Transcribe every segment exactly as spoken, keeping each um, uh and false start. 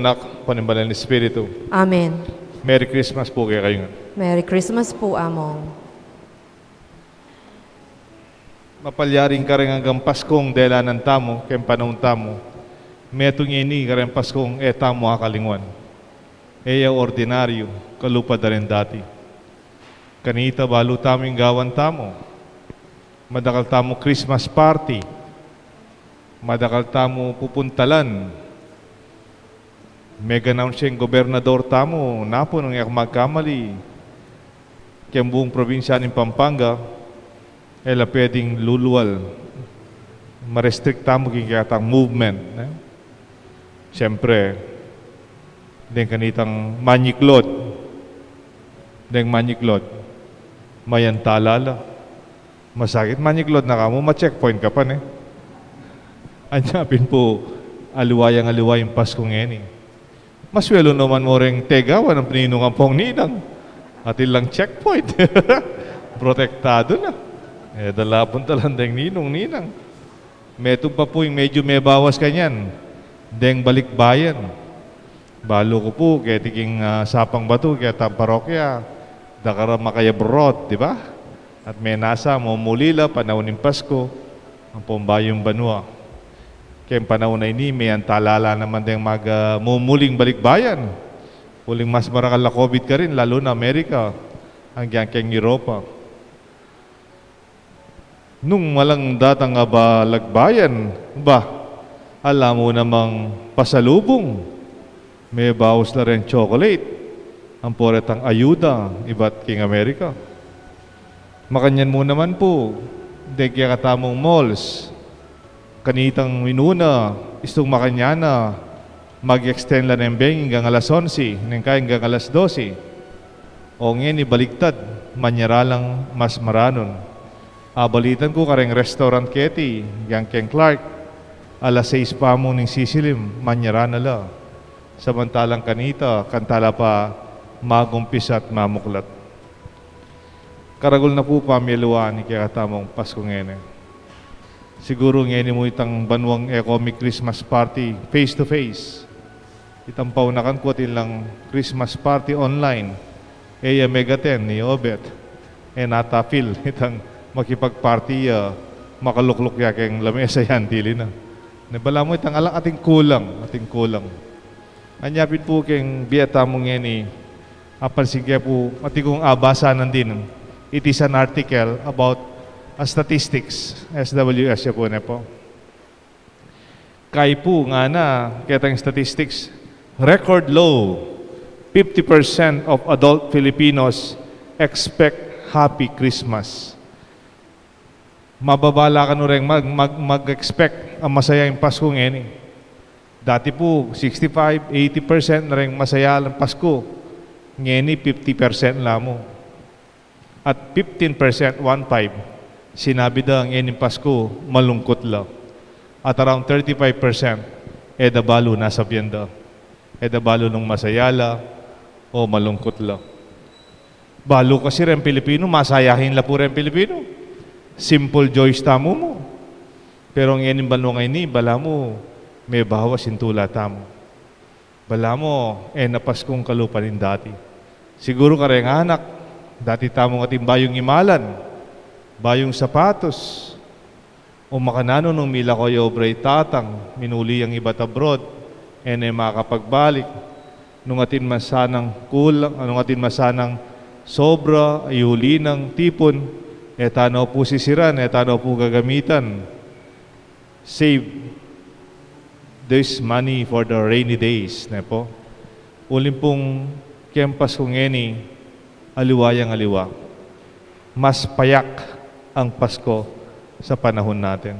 Anak, Panimbalan ng Espiritu. Amen. Merry Christmas po kayo kayo. Merry Christmas po, Among. Mapalyaring ka rin hanggang Paskong delanan tamo, kem panahon tamo. Metong ini ka rin Paskong e tamo hakalingwan. Eya ordinaryo, kalupad na rin dati. Kanita balo taming gawan tamo. Madakal tamo Christmas party. Madakal tamo pupuntalan. Mega announcing gobernador tamo, napo nung yak magkamali. Kaya buong probinsya ng Pampanga, ela pwedeng luluwal. Ma-restrict tamo kikatang movement. Eh? Siyempre, din kanitang manyiklod. Din manyiklod. Mayan talala. Masakit manyiklod na ka mo, ma-checkpoint ka pa ne. Anyapin po, aliwayang-aliwayang Pasko ngeni. Maswelo naman mo rin tegawan ang pininungan pong ninang. At ilang checkpoint. Protektado na. Eh, dalapon talandeng ninong, ninang. Meto pa po yung medyo may bawas kanyan. Deng balikbayan. Balo ko po, kaya tiking uh, sapang bato, kaya tang parokya. Dakara makayabrot, di ba? At may nasa, mumulila, panahon ng Pasko, ang pumbayong banwa. Kaya panahon na ini, may antalala naman din mag-mumuling uh, balikbayan. Uling mas marakal na COVID ka rin, lalo na Amerika, hanggang keng Europa. Nung walang datang nga ba lagbayan, ba, alam mo namang pasalubong. May bawas na rin chocolate. Ang poretang ayuda, iba't king Amerika. Makanyan mo naman po, hindi kaya katamong malls. Kanitang minuna, istong makanyana, mag-extend lang ng beng hanggang alas onse, hanggang hanggang alas dose. O ngayon, ibaligtad, manyara lang mas maranon. Abalitan ko kareng restaurant keti, hanggang Ken Clark, alas seis pa mo ning sisilim, manyara na la. Samantalang kanita, kantala pa, magumpis at mamuklat. Karagol na po pamiluan ni kaya katamong Pasko ngayon. Siguro ngayon mo itang banwang e-comic Christmas party face-to-face. Itang paunakan ko lang Christmas party online. Eya Megaten ni Obet. E natapil itang makipag-party uh, makalukluk yakeng lamesa yan, dili na. Nabala mo itang alang ating kulang, ating kulang. Anyapin po keng biyata mo ngayon ni apansin kaya po ating abasanan din. It is an article about a statistics, S W S ya po na po. Kay po nga na, kitang statistics, record low, fifty percent of adult Filipinos expect happy Christmas. Mababala ka no rin mag, mag, mag-expect ang masayang Pasko ngayon. Dati po, sixty-five, eighty percent na rin masaya ang Pasko. Ngayon, fifty percent lamo. At fifteen percent, one five, sinabi daw ang ngayon Pasko, malungkot lang. At around thirty-five percent, edabalo nasa biyenda. Edabalo nung masayala o malungkot lang. Balo kasi rin Pilipino, masayahin la po rin Pilipino. Simple joys tamo mo. Pero ngayon yung balo ngayon ni, bala mo, may bawas yung tula tamo. Bala mo, eh napaskong kalupanin dati. Siguro ka rin anak, dati tamong ating bayong imalan, bayong sapatos, o makanano nung mila ko yobrey tatang, minuli ang iba't abroad, e na makapagbalik, nung atin masanang kulang, nung atin masanang sobra, ay huli ng tipon, e tanaw po sisiran, e tanaw po gagamitan. Save this money for the rainy days, na po. Ulim pong kempas kong eni, aliwayang aliwa. Mas payak ang Pasko sa panahon natin.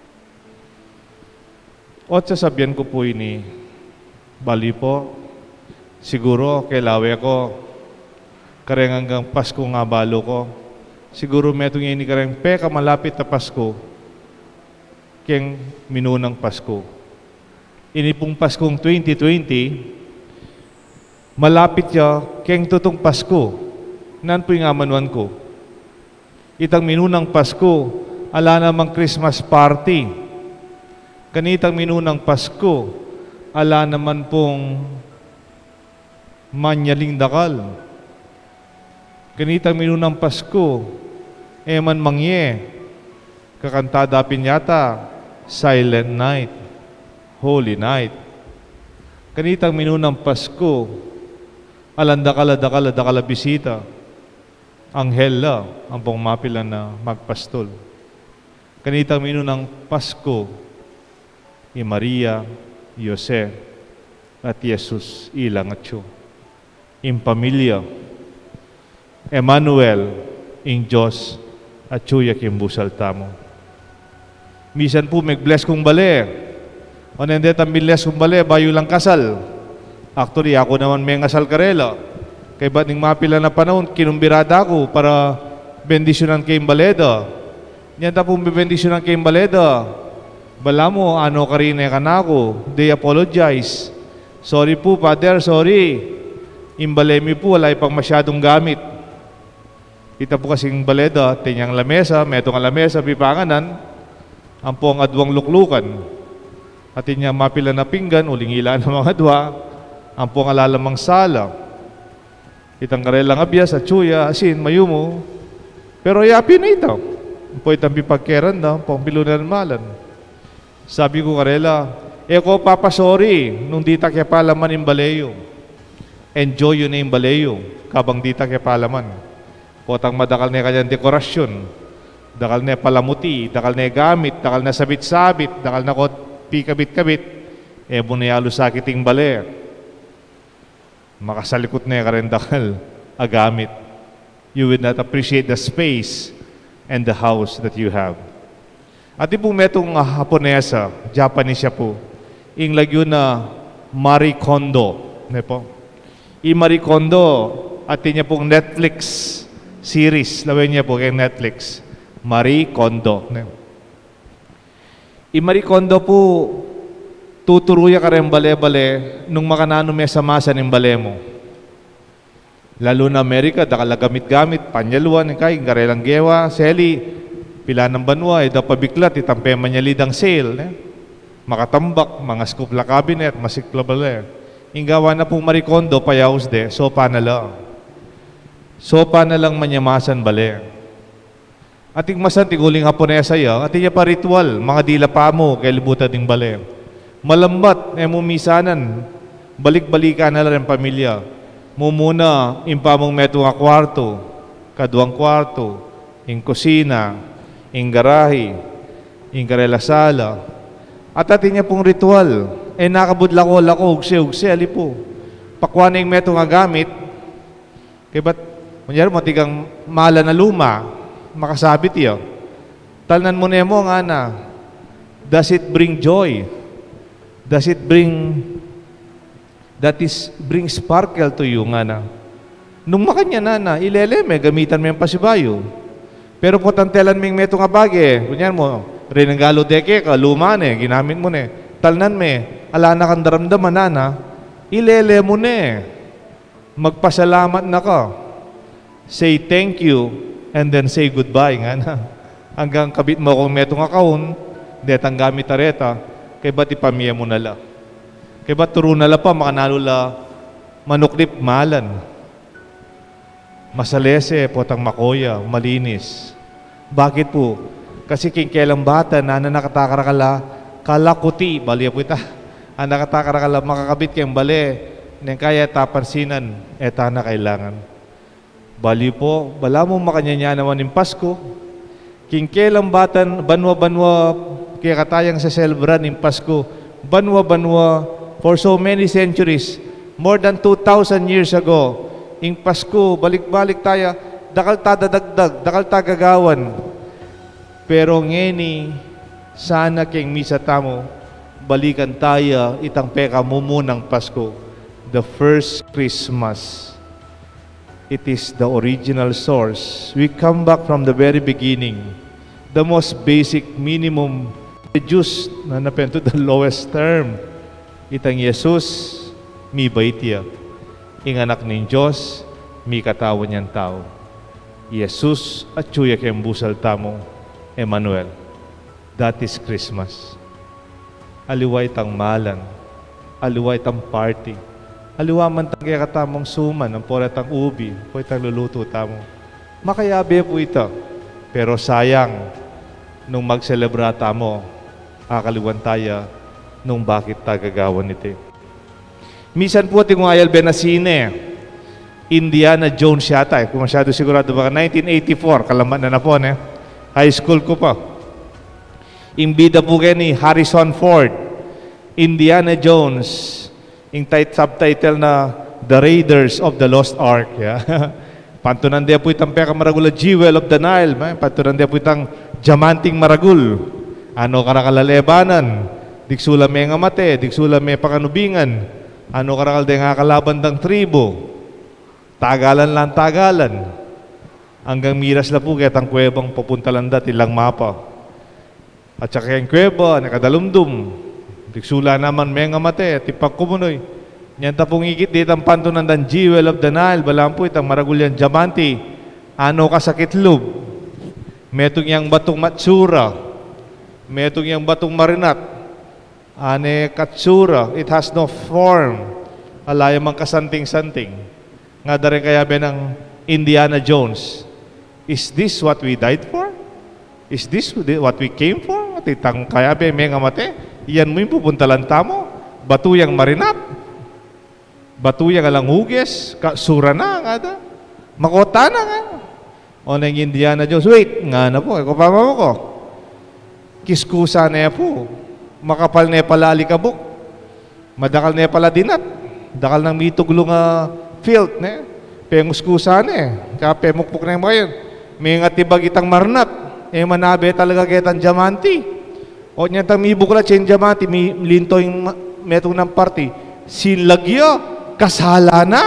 At sasabihan ko po ini, bali po, siguro kailawe ko, kareng hanggang Pasko nga balo ko, siguro metong ini kareng peka malapit na Pasko, keng minunang Pasko. Ini pong Paskong twenty twenty, malapit ya keng tutong Pasko, nan po yung amanuan ko. Itang minunang Pasko, ala namang Christmas party. Kanitang minunang Pasko, ala naman pong manyaling dakal. Ganitang minunang Pasko, eman mangye, kakantada pinyata, silent night, holy night. Ganitang minunang Pasko, alandakala dakala dakala bisita, anghel la ang pong mapilan na magpastol. Ganitang minunang Pasko, i Maria, Jose, at Jesus ilang at siyo. In pamilya, Emmanuel, in Diyos, at siyo yakin busal tamo. Misan po, mag-bless kong bale. O nandet ang bless kong bale, bayo lang kasal. Actually, ako naman may ngasal karela. Kaya ba't ning mapila na panahon, kinumbirada ko para bendisyonan kay Baleda. Yan ta pong bibendisyonan kay Baleda. Bala mo, ano ka rin eh kanako. They apologize. Sorry po, Father, sorry. Imbalemi po, wala pang masyadong gamit. Kita po kasing Baleda, tinyang lamesa, metong lamesa, bipanganan, ang po ang adwang luklukan. At inyang mapila na pinggan, uling ila ng mga adwa, ang po ang alalamang sala. Itang karelang abiyas at tsuya, asin, mayumo. Pero yapi na ito. Po itang bipagkeran na, pong bilunan malan. Sabi ko karela, eko papasori, nung dita kaya palaman yung baleyo. Enjoy yun na yung baleyo, kabang dita kaya palaman. Potang madakal na kanyang dekorasyon, dakal na palamuti, dakal na gamit, dakal na sabit-sabit, dakal na kot pikabit-kabit, e bunayalo sakit yung bale. Makasalikot na yung dakal, agamit. You will not appreciate the space and the house that you have. At di po metong uh, Haponesa, Japanese siya po, ing lagyo na Marie Kondo. Ne po? I Marie Kondo, at niya pong Netflix series, lawin niya po kay Netflix, Marie Kondo. Ne? I Marie Kondo po, tuturuya ka rin bale-bale nung makanano may samasa ng bale mo. Lalo na Amerika, dakalagamit-gamit, panyaluan, kay garelang gewa, seli, pila ng banwa, ida pabiklat, itampe manyalidang sale. Eh? Makatambak, mga skupla cabinet, masikla bale. Inggawa na pong Marie Kondo, payaws de, sopa na lang. Sopa na lang manyamasan bale. At igmasan, tiguling Haponesa ya, at iya pa ritual, mga dila pa mo, kay libutan ding bale. Malambat, eh mumisanan, balik-balikan na lang ang pamilya. Mumuna, impamong meto nga kwarto, kaduang kwarto, ing kusina, ing garahe, ing karela sala. At atin niya pong ritual, eh nakabudlako-lako, ugse-ugse, ali po. Pakwan yung meto nga gamit, kaya ba't, kunyari mo, tigang mala na luma, makasabit iyo. Talnan mo na mo nga na, does it bring joy? Does it bring, that is, bring sparkle to you nga na? Nung makanya na na, ileleme, gamitan mo yung pasibayo. Pero po tantelan ming meto nga bagi, kunyan mo, rinanggalo deke ka, luma ne, ginamit mo ne, talnan me, ala na kang daramdaman na na, ilele mo ne, magpasalamat na ka, say thank you, and then say goodbye nga na. Hanggang kabit mo kung meto nga kaon, detang gamit areta, kay ba't ipamilya mo na la? Kay ba't turo na la pa, makanalo la, manuklip malan. Masalese, potang makoya, malinis. Bakit po? Kasi king kailang bata na nakatakarakala, kalakuti, bali po ita, ang nakatakarakala, makakabit kayong bali, nang kaya tapansinan, eta na kailangan. Bali po, bala mo makanyanya naman yung Pasko, king kailang batan, banwa-banwa, kaya katayang sa celebran yung Pasko, banwa-banwa, for so many centuries, more than two thousand years ago, ing Pasko, balik-balik tayo, dakal tadadagdag, dakal tagagawan. Pero ngeni, sana king misa tamo, balikan tayo, itang peka mumunang Pasko, the first Christmas. It is the original source. We come back from the very beginning, the most basic minimum, reduced na napen to the lowest term. Itang Jesus, mi baitya. Ing anak ng Diyos, mi katawan niyang tao. Jesus at tsuya kayong busal tamo, Emmanuel. That is Christmas. Aliway tang malan, aliwa itang party. Aliwa man tang kaya katamang suman, ang poretang ubi, po itang luluto tamo. Makayabe po ito. Pero sayang, nung mag-celebrata mo, akaliwan tayo nung bakit tagagawan ito. Misan po iti kung ayal benasine, Indiana Jones yata. Eh. Kung masyado sigurado baka nineteen eighty-four, kalaman na na po. Eh. High school ko pa. Imbida po kayo ni Harrison Ford, Indiana Jones, yung tit- subtitle na The Raiders of the Lost Ark. Yeah. Pantunan dia po itang peka maragul Jewel of the Nile. Eh. Pantunan dia po itang Diamanting Maragul. Ano karakalalebanan? Diksula may nga mate, diksula may pakanubingan. Ano karakal din nga kalaban ng tribo. Tagalan lang tagalan. Hanggang miras na po kitang kuwebang papunta lang dati ilang mapa. At saka yung kuweba, nakadalumdum. Diksula naman may nga mate, tipak kumunoy. Yan tapong ikit dito ang pantunan ng Jewel of the Nile. Balang po itang maragulyan diamanti. Ano kasakit lub? Metong yang batong matsura. Metong yang batong marinat. Ane katsura. It has no form. Alaya mang kasanting-santing. Nga dari kaya ba ng Indiana Jones? Is this what we died for? Is this what we came for? At itang kaya ba may nga mate? Iyan mo yung pupuntalan tamo. Batuyang marinat. Batuyang alang huges. Sura na nga da. Makota na nga. O nang Indiana Jones, wait, nga na po, ikaw pa mo ko. Kiskusa na po. Makapal na pala alikabok. Madakal na pala dinat. Dakal ng mituglo nga field, ne? Penguskusa na eh. Kaya pemukpuk na yung mga yun. May nga tibag itang marnat. Eh manabe talaga kitang diamanti. O niya tang mibuklat siya yung diamanti, may linto yung metong ng party. Sinlagyo, kasala na.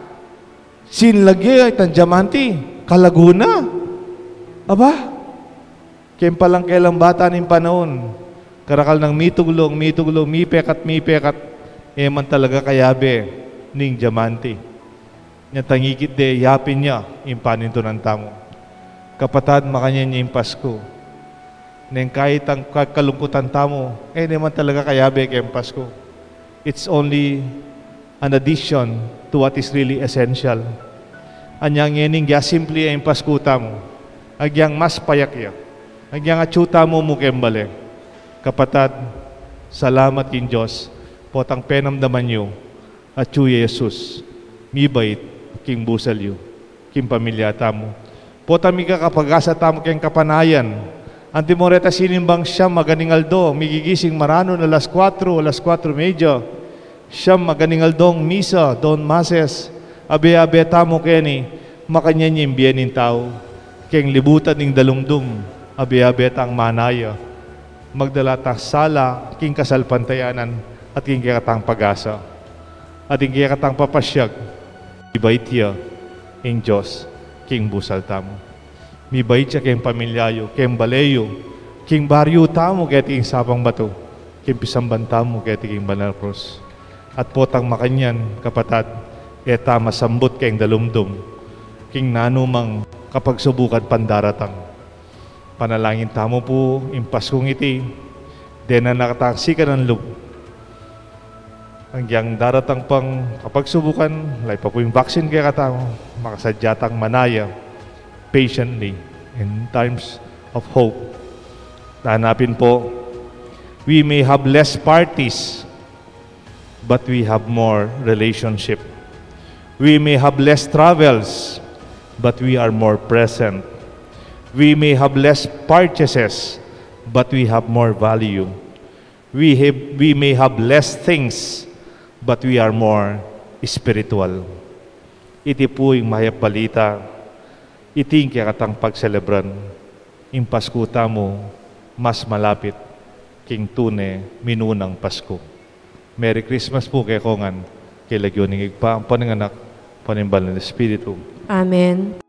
Sinlagyo, itang diamanti. Kalaguna. Aba, kaya palang kailang bata ng panahon. Karakal ng mituglong, mituglong, mipek at mipek at eman talaga kayabe ning diamanti. Nya tangikit de, yapin niya, impanin to ng tamo. Kapatad, makanya niya yung Pasko. Neng kahit ang kalungkutan tamo, eh naman talaga kayabe kayong Pasko. It's only an addition to what is really essential. Anyang yening ya simple ay paskuta mo. Agyang mas payak ya. Agyang atsuta mo mukembale. Kapatad, salamat kin Diyos. Potang penamdaman nyo. At Chuya Jesus. Mibait, king busal yu. King pamilya tamo. Potang miga kapag-asa tamo kayong kapanayan. Antimoreta sinimbang siyam maganingaldo. Migigising marano na alas kwatro, alas kwatro medyo. Siyam maganingaldoong misa, don mases. Abe-abe tamo keni, makanya niya imbiyanin tao. Keng libutan ng dalumdum, abe-abe tang manaya. Magdala tang sala, king kasalpantayanan, at king kikatang pag-asa. At king kikatang papasyag, ibait siya, king Diyos, king busal tamo. Mibait siya king pamilyayo, king baleyo, king baryo tamo, kaya king sabang bato, king pisamban tamo, kaya king banal cross. At potang makanyan, kapatad, eta masambot kayong dalumdum, king nanumang kapag subukan pandaratang. Panalangin tamo po, impaskong iti, de na nakataksi ka ng loob. Hanggang daratang pang kapag subukan, lay pa po yung vaccine kaya katamo, makasadyatang manaya, patiently, in times of hope. Hanapin po, we may have less parties, but we have more relationship. We may have less travels, but we are more present. We may have less purchases, but we have more value. We, have, we may have less things, but we are more spiritual. Iti po yung mahayap balita. Iti yung kikatang pagselebran. Yung Paskuta mo, mas malapit king tune minunang Pasko. Merry Christmas po kay Kongan. Kay Lagyoning Igpa, ang pananganak, panimbal ng Espiritu. Amen.